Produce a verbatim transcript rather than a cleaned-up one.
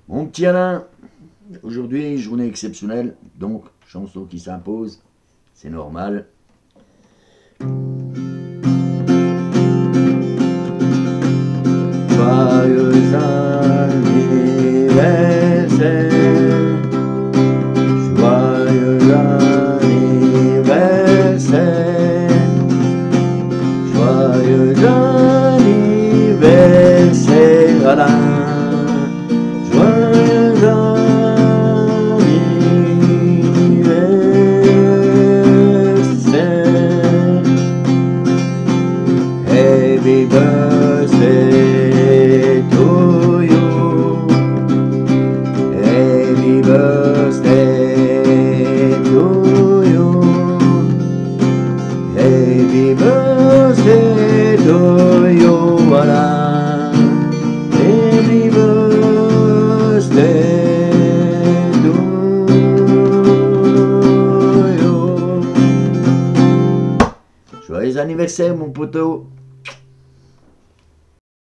Mon petit Alain, aujourd'hui, journée exceptionnelle, donc chanson qui s'impose, c'est normal. Joyeux anniversaire, joyeux anniversaire, joyeux anniversaire Alain. Joyeux anniversaire, happy birthday to you, happy birthday to you, happy birthday to you, Alain, happy birthday. Joyeux anniversaire mon poteau.